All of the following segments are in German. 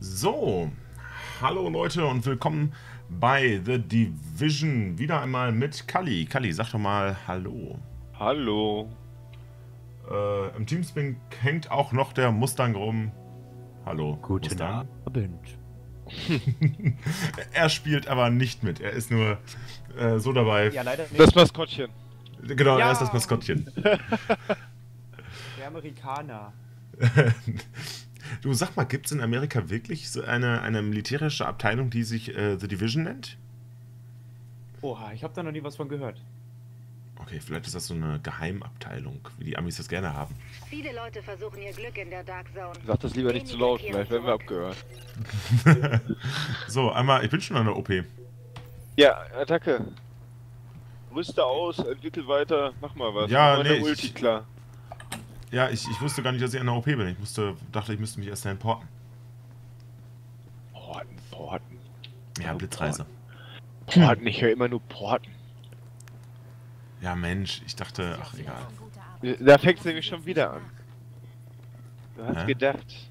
So, hallo Leute und willkommen bei The Division. Wieder einmal mit Kali. Kali, sag doch mal Hallo. Hallo. Im Teamspeak hängt auch noch der Mustang rum. Hallo, Guten Mustang. Abend. Er spielt aber nicht mit. Er ist nur so dabei. Ja, leider nicht. Das Maskottchen. Genau, Ja. er ist das Maskottchen. Der Amerikaner. Du, sag mal, gibt es in Amerika wirklich so eine militärische Abteilung, die sich The Division nennt? Oha, ich habe da noch nie was von gehört. Okay, vielleicht ist das so eine Geheimabteilung, wie die Amis das gerne haben. Viele Leute versuchen ihr Glück in der Dark Zone. Sag das lieber nicht zu laut, vielleicht werden wir abgehört. So, einmal, ich bin schon an der OP. Ja, Attacke. Rüste aus, entwickel weiter, mach mal was. Ja, mach mal nee, eine Ulti klar. Ja, ich wusste gar nicht, dass ich an der OP bin. Dachte, ich müsste mich erst dahin porten. Porten. Ja, Blitzreise. Porten, ich höre immer nur Porten. Ja, Mensch, ich dachte, ach, egal. Da fängt es nämlich schon wieder an. Du hast Hä? gedacht.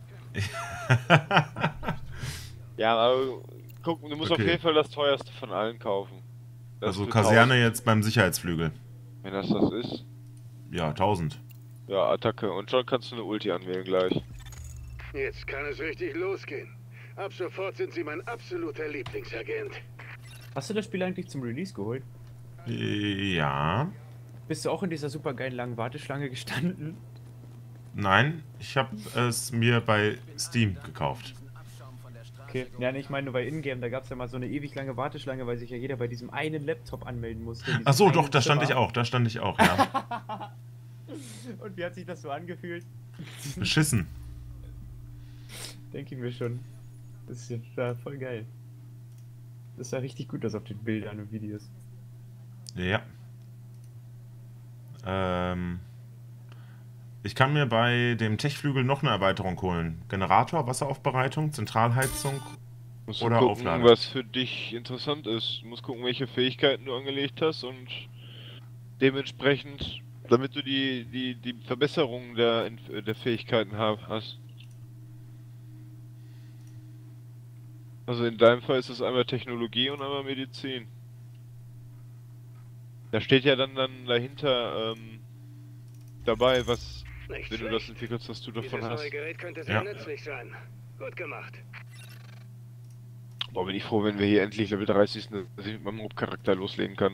Ja, aber guck, du musst Okay. auf jeden Fall das teuerste von allen kaufen. Das Also für Kaserne 1000, jetzt beim Sicherheitsflügel. wenn das ist. Ja, 1000. Ja, Attacke. Und schon kannst du eine Ulti anwählen gleich. Jetzt kann es richtig losgehen. Ab sofort sind Sie mein absoluter Lieblingsagent. Hast du das Spiel eigentlich zum Release geholt? Ja. Bist du auch in dieser super geilen langen Warteschlange gestanden? Nein, ich habe es mir bei Steam gekauft. Okay. Ja, nee, ich meine nur bei Ingame, da gab es ja mal so eine ewig lange Warteschlange, weil sich ja jeder bei diesem einen Laptop anmelden musste. Ach so, doch, da stand ich auch, ja. Und wie hat sich das so angefühlt? Beschissen. Denke ich mir schon. Das ist ja voll geil. Das sah richtig gut aus auf den Bildern und Videos. Ja. Ich kann mir bei dem Techflügel noch eine Erweiterung holen. Generator, Wasseraufbereitung, Zentralheizung Musst oder du gucken, Aufladen. was für dich interessant ist. Du musst gucken, welche Fähigkeiten du angelegt hast und dementsprechend, damit du die Verbesserung der Fähigkeiten hast. Also in deinem Fall ist es einmal Technologie und einmal Medizin. Da steht ja dann dahinter dabei, was, Nicht wenn du schlecht. das entwickelst, was du davon Dieses hast. neue Gerät könnte sehr Ja. nützlich sein. Gut gemacht. Boah, bin ich froh, wenn wir hier endlich Level 30 sind, dass ich mit meinem Hauptcharakter loslegen kann.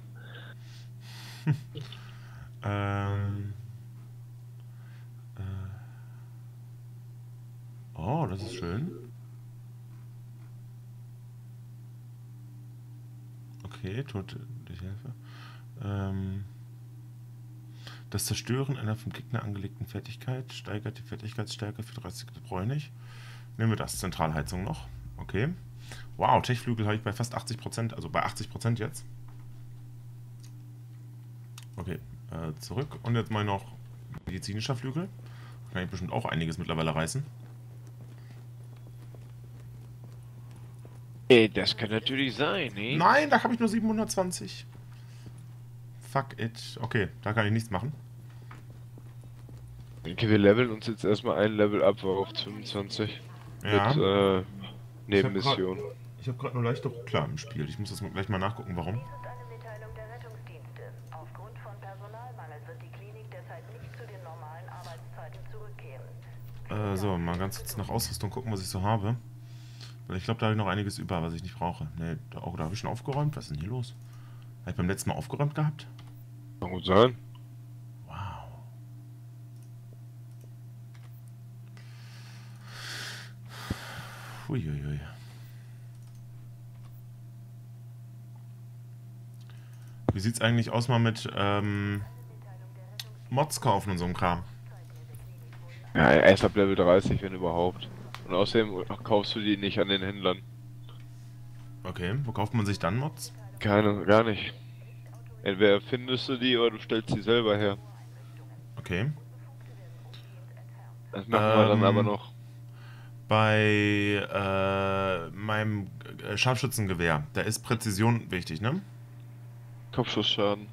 Oh, das ist schön. Okay, tut ich helfe. Das Zerstören einer vom Gegner angelegten Fertigkeit steigert die Fertigkeitsstärke für 30 Sekunden. Brauche ich nicht. Nehmen wir das. Zentralheizung noch. Okay. Wow, Techflügel habe ich bei fast 80%, also bei 80% jetzt. Okay, zurück. Und jetzt mal noch medizinischer Flügel. Kann ich bestimmt auch einiges mittlerweile reißen. Ey, das kann natürlich sein, ne? Nein, da habe ich nur 720. Fuck it. Okay, da kann ich nichts machen. Okay, wir leveln uns jetzt erstmal ein Level ab auf 25. Ja. Mit Nebenmission. Ich habe gerade nur leichte Ruckler im Spiel. Ich muss das gleich mal nachgucken, warum. Dies ist eine Mitteilung der Rettungsdienste. Aufgrund von Personalmangel wird die Klinik deshalb nicht zu den normalen Arbeitszeiten zurückkehren. So, mal ganz kurz nach Ausrüstung gucken, was ich so habe. Weil ich glaube, da habe ich noch einiges über, was ich nicht brauche. Ne, da habe ich schon aufgeräumt. Was ist denn hier los? Habe ich beim letzten Mal aufgeräumt gehabt? Kann gut sein. Wow. Uiuiui. Wie sieht's eigentlich aus mal mit Mods kaufen und so einem Kram? Ja, erst ab Level 30, wenn überhaupt. Und außerdem kaufst du die nicht an den Händlern. Okay, wo kauft man sich dann Mods? Gar nicht. Entweder findest du die oder du stellst sie selber her. Okay. Das machen wir dann aber noch. Bei meinem Scharfschützengewehr, da ist Präzision wichtig, ne? Kopfschussschaden.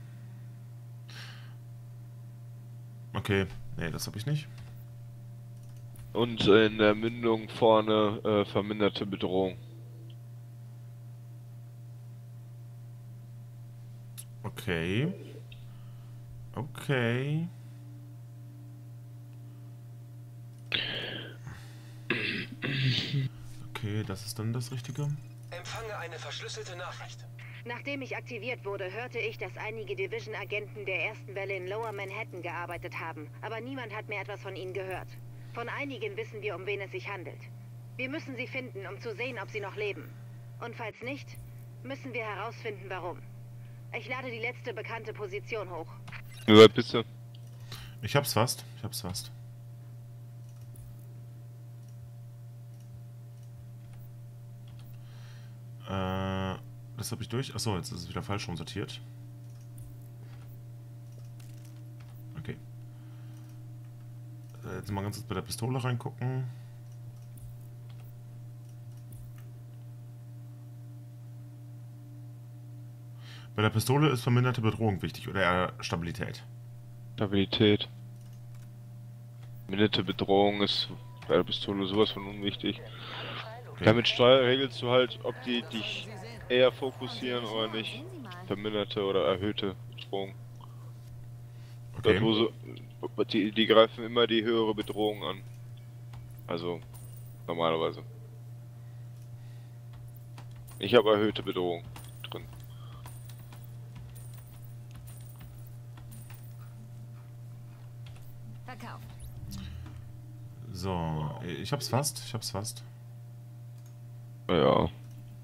Okay, nee, das habe ich nicht. Und in der Mündung vorne verminderte Bedrohung. Okay. Okay. Okay, das ist dann das Richtige. Empfange eine verschlüsselte Nachricht. Nachdem ich aktiviert wurde, hörte ich, dass einige Division-Agenten der ersten Welle in Lower Manhattan gearbeitet haben. Aber niemand hat mehr etwas von ihnen gehört. Von einigen wissen wir, um wen es sich handelt. Wir müssen sie finden, um zu sehen, ob sie noch leben. Und falls nicht, müssen wir herausfinden, warum. Ich lade die letzte bekannte Position hoch. Wie weit bist du? Ich hab's fast. Ich hab's fast. Das habe ich durch. Achso, jetzt ist es wieder falsch rum sortiert. Okay. Jetzt mal ganz kurz bei der Pistole reingucken. Bei der Pistole ist verminderte Bedrohung wichtig oder eher Stabilität? Stabilität. Verminderte Bedrohung ist bei der Pistole sowas von unwichtig. Okay. Damit regelst du halt, ob die dich eher fokussieren oder nicht. Verminderte oder erhöhte Bedrohung. Okay. Die greifen immer die höhere Bedrohung an. Also, normalerweise. Ich habe erhöhte Bedrohung drin. Verkauft. So, ich hab's fast. Ich hab's fast. Ja.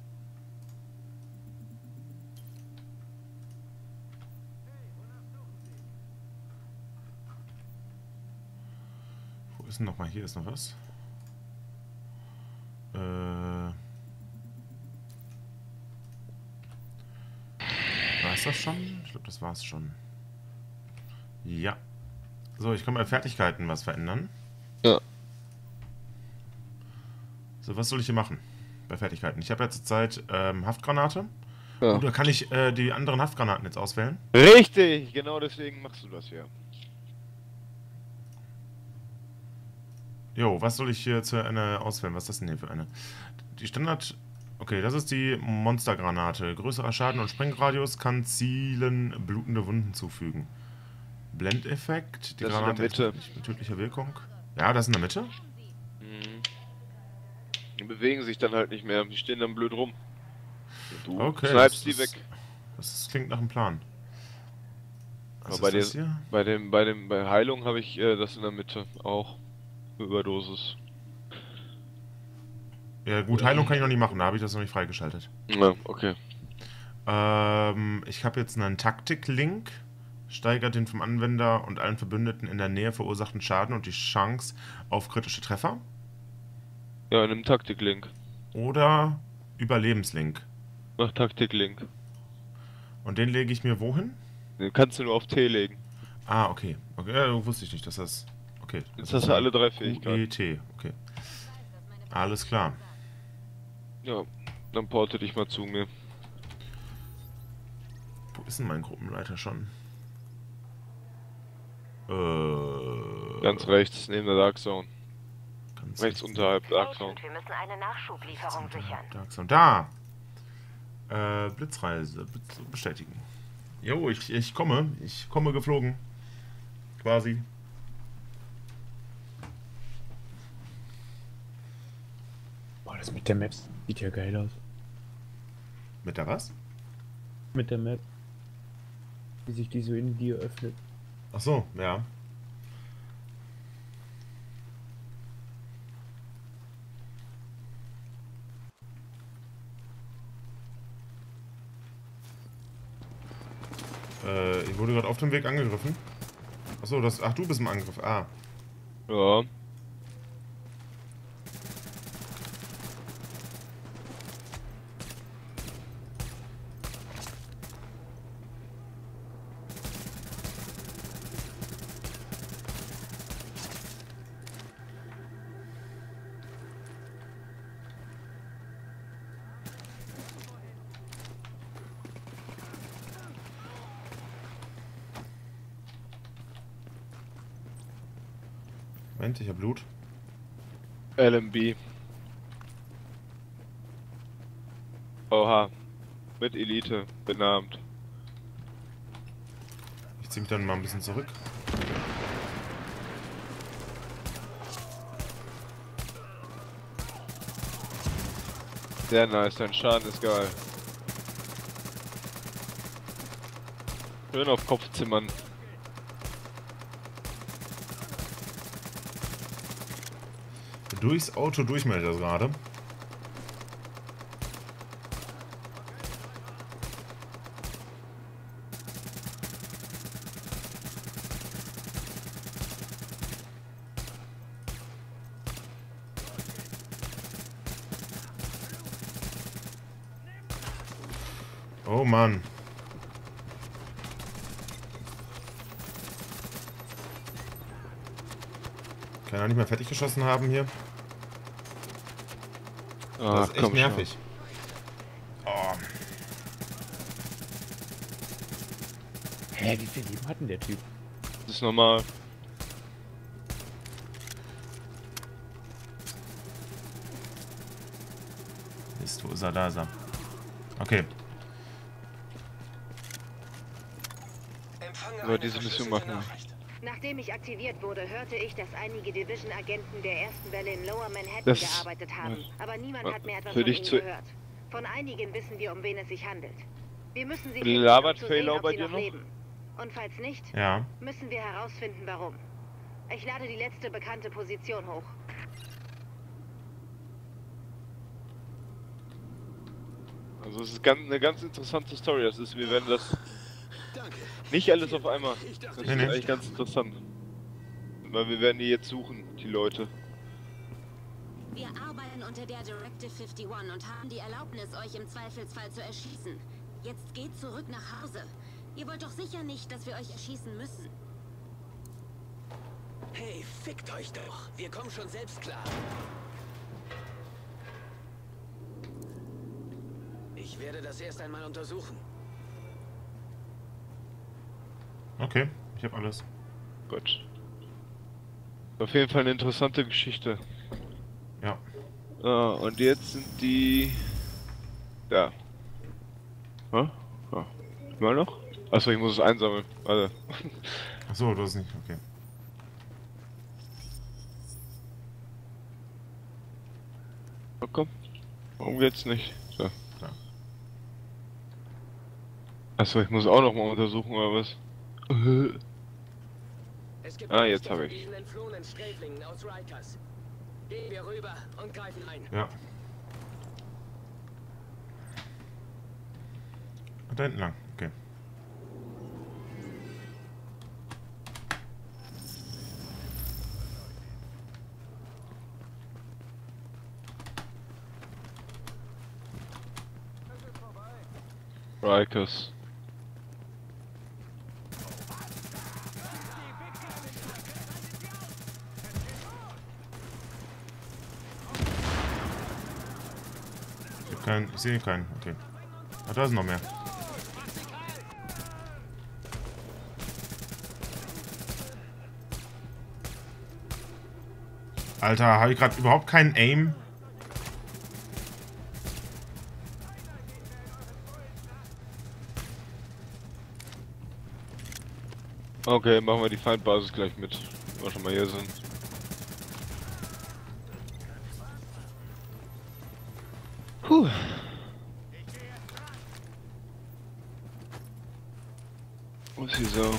Wo ist denn nochmal? Hier ist noch was. War's das schon? Ich glaube, das war's schon. Ja. So, ich kann bei Fertigkeiten was verändern. Ja. So, was soll ich hier machen? Bei Fertigkeiten. Ich habe jetzt zur Zeit Haftgranate. Ja. Oder kann ich die anderen Haftgranaten jetzt auswählen? Richtig, genau deswegen machst du das hier. Jo, was soll ich hier zu einer auswählen? Was ist das denn hier für eine? Die Standard... Okay, das ist die Monstergranate. Größerer Schaden und Sprengradius kann Zielen blutende Wunden zufügen. Blendeffekt. Die Das in der Granate Mitte. ist nicht mit tödlicher Wirkung. Ja, das ist in der Mitte. Mhm. Die bewegen sich dann halt nicht mehr. Die stehen dann blöd rum. Du Okay. snipest die weg. Das klingt nach einem Plan. Was Aber ist das hier? bei Heilung habe ich das in der Mitte auch. Überdosis. Ja gut, Heilung kann ich noch nicht machen, da habe ich das noch nicht freigeschaltet. Ja, okay. Ich habe jetzt einen Taktik-Link. Steigert den vom Anwender und allen Verbündeten in der Nähe verursachten Schaden und die Chance auf kritische Treffer. Ja, in einem Taktik-Link. Oder Überlebenslink. Mach Taktik-Link. Und den lege ich mir wohin? Den kannst du nur auf T legen. Ah, okay. Okay, ja, wusste ich nicht, dass das... Okay. Jetzt hast du alle drei Fähigkeiten. QET, okay. Alles klar. Ja, dann porte dich mal zu mir. Wo ist denn mein Gruppenleiter schon? Ganz rechts, neben der Dark Zone. Ganz Rechts unterhalb Dark Zone. Agent, wir müssen eine Nachschublieferung sichern. Dark Zone. Da! Blitzreise. Bestätigen. Jo, ich komme. Ich komme geflogen. Quasi. Boah, das mit der Map sieht ja geil aus. Mit der was? Mit der Map. Wie sich die so in dir öffnet. Ach so, ja. Ich wurde gerade auf dem Weg angegriffen. Achso, ach, du bist im Angriff. Ah. Ja. Moment, ich hab Blut. LMB. Oha. Mit Elite benannt. Ich ziehe mich dann mal ein bisschen zurück. Sehr nice, dein Schaden ist geil. Schön auf Kopf zimmern. Durchs Auto durchmeldet das gerade. Oh Mann. Kann er nicht mehr fertig geschossen haben hier? Das ist echt nervig. Oh. Hä, wie viel Leben hat denn der Typ? Das ist normal. Mist, wo ist er? Da ist er. Okay. Empfange So, eine diese Mission verschlüsselte machen. Nachricht. Nachdem ich aktiviert wurde, hörte ich, dass einige Division-Agenten der ersten Welle in Lower Manhattan Das- gearbeitet haben. Aber niemand hat mehr etwas für von dich ihnen zu- gehört. Von einigen wissen wir, um wen es sich handelt. Wir müssen sie Labert um zu sehen, Failer ob bei sie dir noch noch? leben. Und falls nicht, Ja. müssen wir herausfinden, warum. Ich lade die letzte bekannte Position hoch. Also es ist eine ganz interessante Story. Das ist, wir werden das Danke. nicht alles auf einmal. Ich dachte, Das Nee, ist nee. eigentlich ganz interessant. Weil wir werden die jetzt suchen, die Leute. Wir arbeiten unter der Directive 51 und haben die Erlaubnis, euch im Zweifelsfall zu erschießen. Jetzt geht zurück nach Hause. Ihr wollt doch sicher nicht, dass wir euch erschießen müssen. Hey, fickt euch doch. Wir kommen schon selbst klar. Ich werde das erst einmal untersuchen. Okay, ich habe alles. Gut. Auf jeden Fall eine interessante Geschichte. Ja. Ah, und jetzt sind die... Da. Hä? Ah. Mal noch? Achso, ich muss es einsammeln. Warte. Achso, du hast nicht. Okay. Oh, komm. Warum geht's nicht? So. Da. Achso, ich muss auch noch mal untersuchen, oder was? Es gibt Ah, jetzt Berichte hab von ich. diesen entflohenen Sträflingen aus Rikers. Gehen wir rüber und greifen ein. Ja. Und da hinten lang. Okay. Rikers. Ich sehe keinen. Okay. Ah, da sind noch mehr. Alter, habe ich gerade überhaupt keinen Aim? Okay, machen wir die Feindbasis gleich mit. Wenn wir schon mal hier sind. Puh. Wo ist die Sau?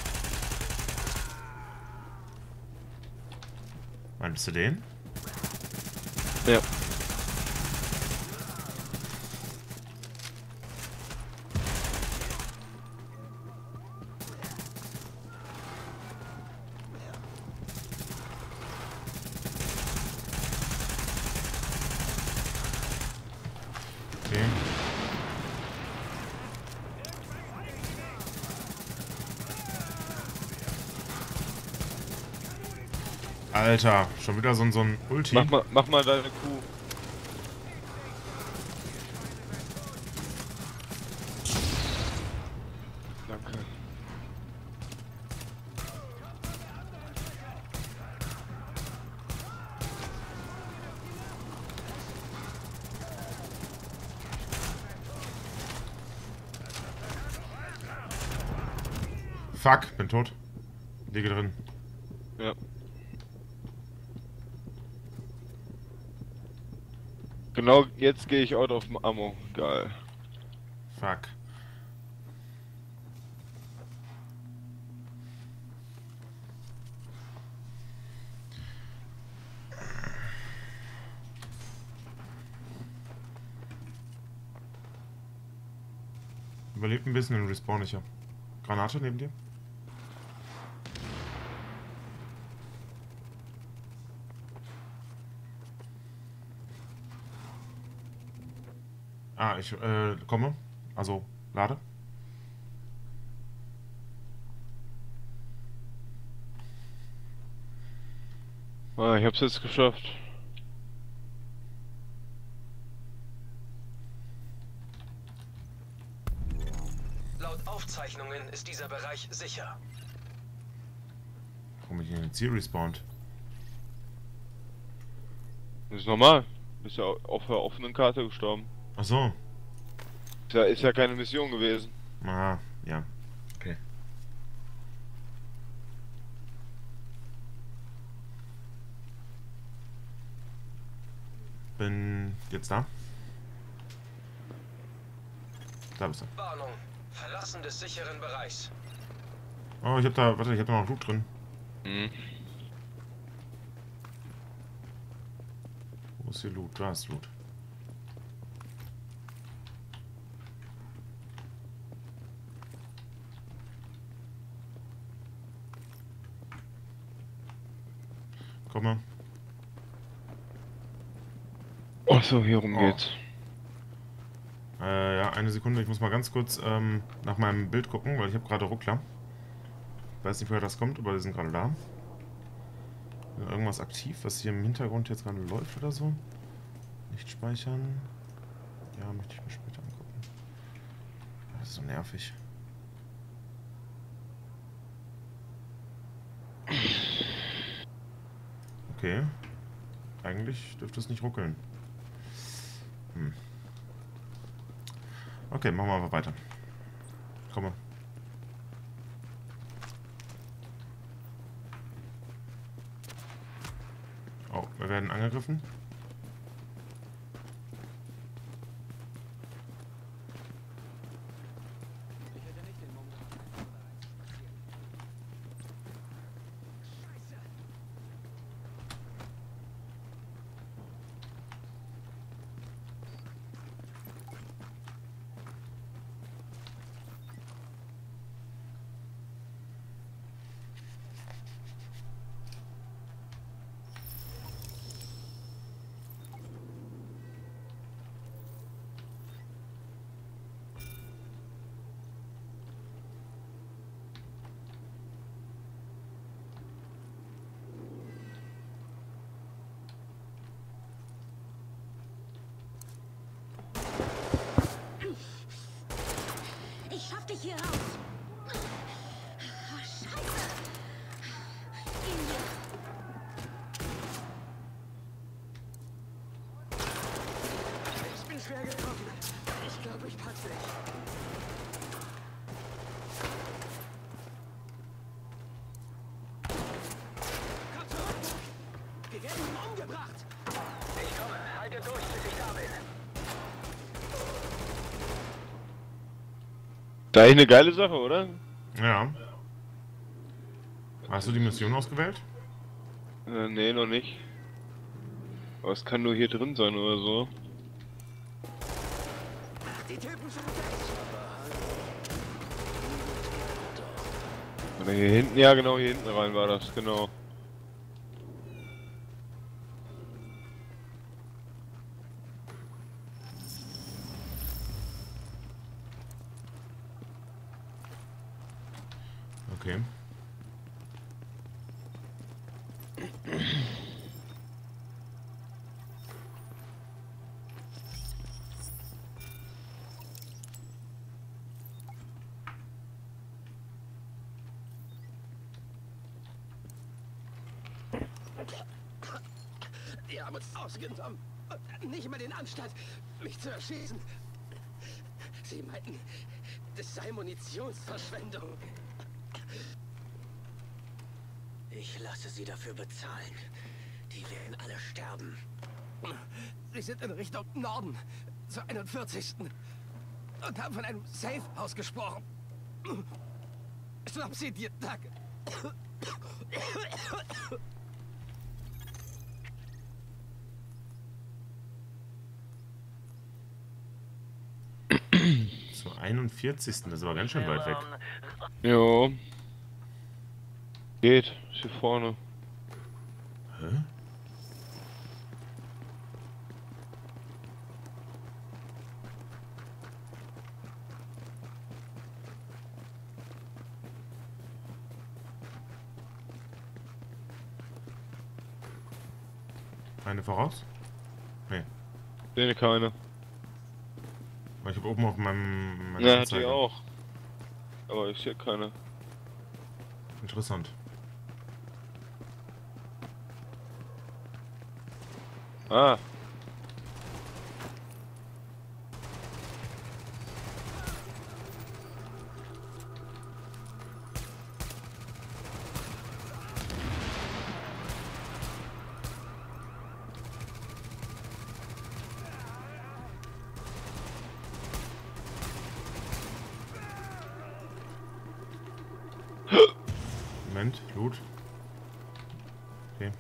Meinst du den? Ja. Okay. Alter, schon wieder so ein Ulti. Mach mal deine Kuh. Danke. Fuck, bin tot. Liege drin. Ja. Genau, jetzt gehe ich out of Ammo. Geil. Fuck. Überlebt ein bisschen und respawn ich ja. Granate neben dir? Ah, ich komme. Also, lade. Ah, ich hab's jetzt geschafft. Laut Aufzeichnungen ist dieser Bereich sicher. Warum ich in den Ziel respawnt? Das ist normal. Ist ja auf der offenen Karte gestorben. Ach so. Ist ja keine Mission gewesen. Ah, ja. Okay. Bin jetzt da. Da bist du. Warnung. Verlassen des sicheren Bereichs. Oh, ich hab da, warte, ich hab da noch Loot drin. Mhm. Wo ist hier Loot? Da ist Loot. Komm mal. Ach so, hier rum Oh. geht's. Ja, eine Sekunde. Ich muss mal ganz kurz nach meinem Bild gucken, weil ich habe gerade Ruckler. Weiß nicht, woher das kommt, aber wir sind gerade da. Irgendwas aktiv, was hier im Hintergrund jetzt gerade läuft oder so. Nicht speichern. Ja, möchte ich mir später angucken. Das ist so nervig. Okay. Eigentlich dürfte es nicht ruckeln. Hm. Okay, machen wir einfach weiter. Komm mal. Oh, wir werden angegriffen. Ich schaff dich hier raus. Oh, Scheiße. In hier. Ich bin schwer getroffen. Ich glaube, ich pack dich. Komm zurück! Wir werden ihn umgebracht! Ich komme. Halte durch, bis ich da bin. Da eigentlich eine geile Sache, oder? Ja. Hast du die Mission ausgewählt? Nee, noch nicht. Aber es kann nur hier drin sein oder so. Die Typen sind weg! Oder hier hinten, ja genau, hier hinten rein war das, genau. Okay. Die haben uns ausgenommen und nicht mal den Anstand, mich zu erschießen. Sie meinten, das sei Munitionsverschwendung. Ich lasse sie dafür bezahlen. Die werden alle sterben. Sie sind in Richtung Norden, zur 41. Und haben von einem Safe ausgesprochen. Schnapp sie dir, danke. Zur 41. Das ist aber ganz schön weit weg. Jo. Geht. Ist hier vorne. Hä? Eine voraus? Nee. Sehe keine. Ich habe oben auf meinem... Ja, die auch. Aber ich sehe keine. Interessant. Ah. Moment, Loot. Okay.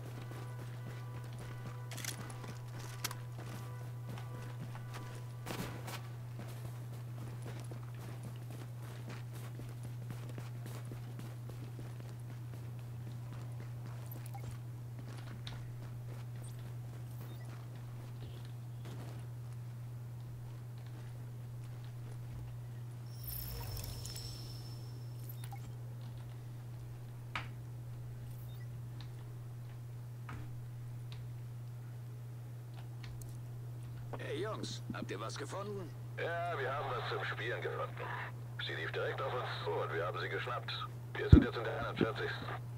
Hey Jungs, habt ihr was gefunden? Ja, wir haben was zum Spielen gefunden. Sie lief direkt auf uns zu und wir haben sie geschnappt. Wir sind jetzt in der 41.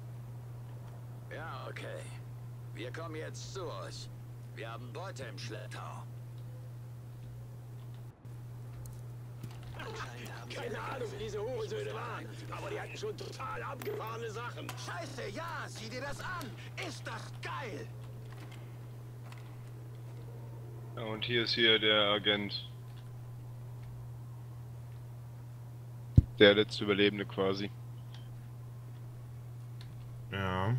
Ja, okay. Wir kommen jetzt zu euch. Wir haben Beute im Schlepptau. Keine Ahnung, wie diese Hurensöhne waren, aber die hatten schon total abgefahrene Sachen. Scheiße, ja, sieh dir das an. Ist das geil. Ja, und hier ist hier der Agent. Der letzte Überlebende quasi. Ja.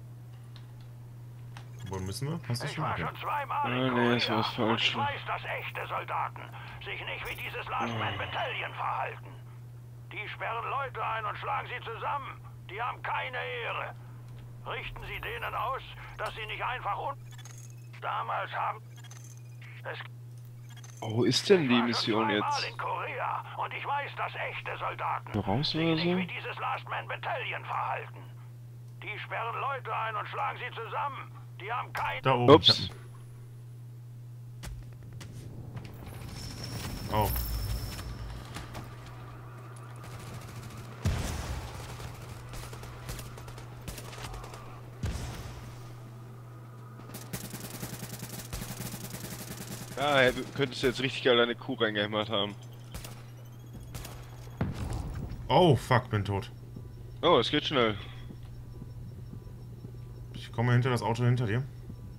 Wo müssen wir? Hast du Ich schon? war Okay. schon zweimal Ah, in nee, ist Korea was und falsch. ich weiß, dass echte Soldaten sich nicht wie dieses Last Man Battalion verhalten. Die sperren Leute ein und schlagen sie zusammen. Die haben keine Ehre. Richten Sie denen aus, dass sie nicht einfach damals haben... Es Wo ist denn die war schon Mission zweimal jetzt? in Korea und ich weiß, dass echte Soldaten Noch raus sich oder nicht so? wie dieses Last Man Battalion verhalten. Die sperren Leute ein und schlagen sie zusammen. Die haben keine... Da oben. Ups. Oh. Ja, könntest du jetzt richtig geil eine Kuh reingehämmert haben. Oh, fuck, bin tot. Oh, es geht schnell. Ich komme hinter das Auto hinter dir.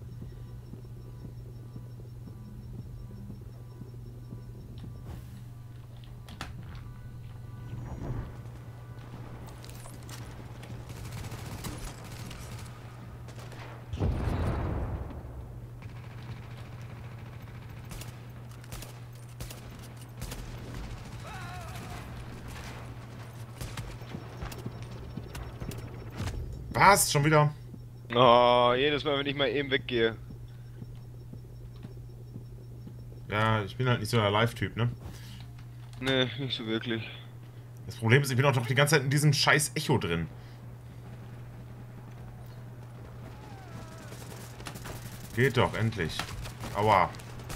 Was? Schon wieder? Oh, jedes Mal, wenn ich mal eben weggehe. Ja, ich bin halt nicht so der Live-Typ, ne? Ne, nicht so wirklich. Das Problem ist, ich bin auch doch die ganze Zeit in diesem scheiß Echo drin. Geht doch, endlich. Aua.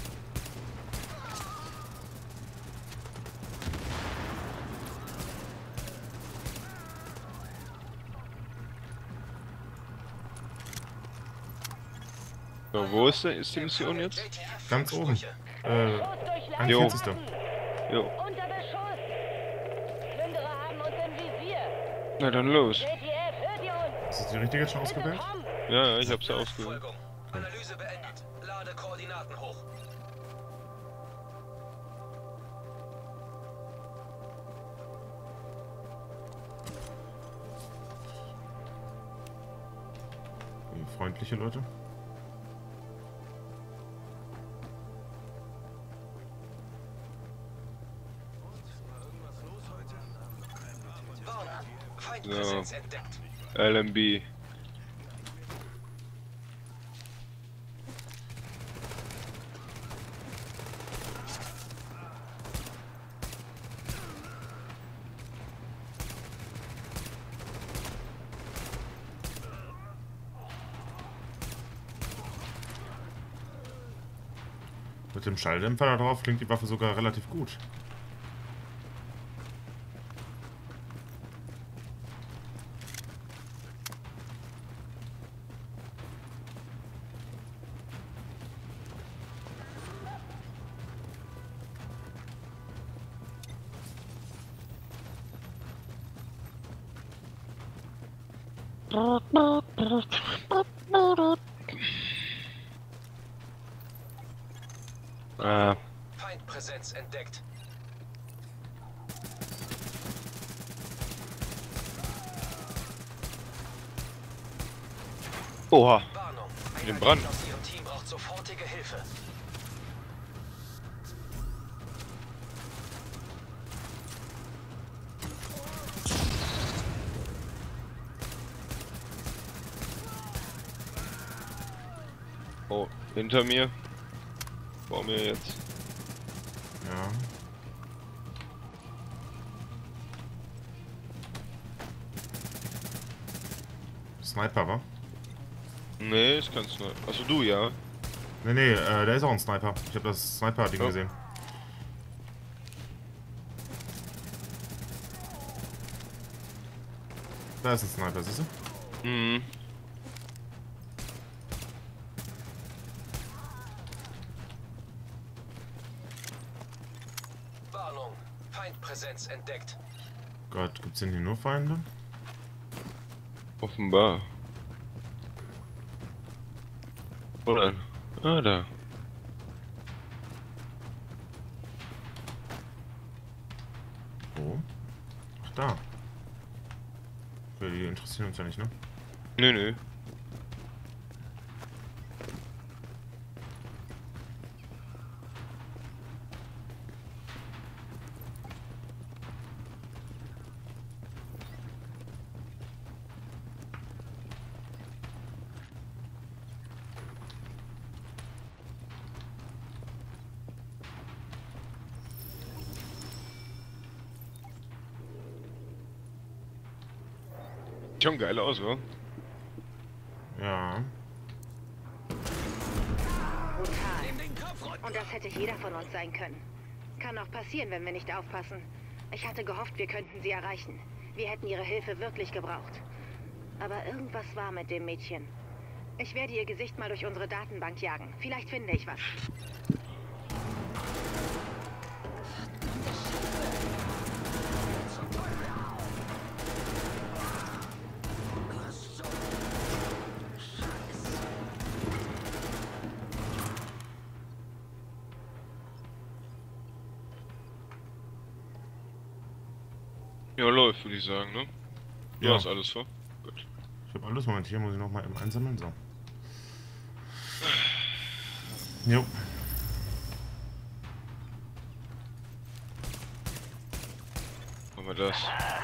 So, wo ist die Mission jetzt? Ganz oben. Jo. 41. Jo. Unter Beschuss! Plünderer haben uns im Visier! Na dann los. JTF, hört ihr uns? Ist das die richtige jetzt schon ausgewählt? Ja, ich hab's ja ausgewählt. Verfolgung. Analyse beendet. Lade Koordinaten hoch. Freundliche Leute. Warnung. Feindpräsenz entdeckt. LMB. Mit dem Schalldämpfer da drauf klingt die Waffe sogar relativ gut. Feindpräsenz entdeckt. Oha. Warnung. Den Ein Brand. Agent aus Ihrem Team braucht sofortige Hilfe. Oh, hinter mir. Vor mir jetzt. Ja. Sniper, wa? Nee, ist kein Sniper. Achso, du, ja. Nee, der ist auch ein Sniper. Ich habe das Sniper-Ding Ja. gesehen. Da ist ein Sniper, siehst du? Mhm. Warnung. Feindpräsenz entdeckt. Gott, gibt's denn hier nur Feinde? Offenbar. Oder? Ah, da. Wo? Ach, da. Okay, die interessieren uns ja nicht, ne? Nö, nö. Schon geil aus, wa? Ja. Brutal. Und das hätte jeder von uns sein können. Kann auch passieren, wenn wir nicht aufpassen. Ich hatte gehofft, wir könnten sie erreichen. Wir hätten ihre Hilfe wirklich gebraucht. Aber irgendwas war mit dem Mädchen. Ich werde ihr Gesicht mal durch unsere Datenbank jagen. Vielleicht finde ich was. Ja, läuft, würde ich sagen, ne? Du Ja. hast alles vor. Gut. Ich habe alles. Moment, hier muss ich noch mal eben einsammeln. So. Jo. Machen wir das.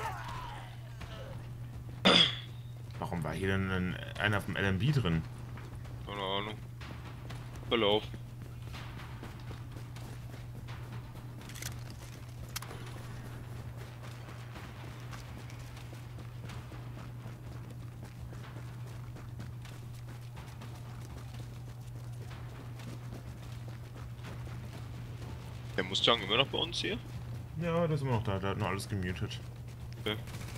Warum war hier denn einer vom LMB drin? Keine Ahnung. Verlauf. Der Mustang immer noch bei uns hier? Ja, der ist immer noch da. Der hat nur alles gemutet. Okay.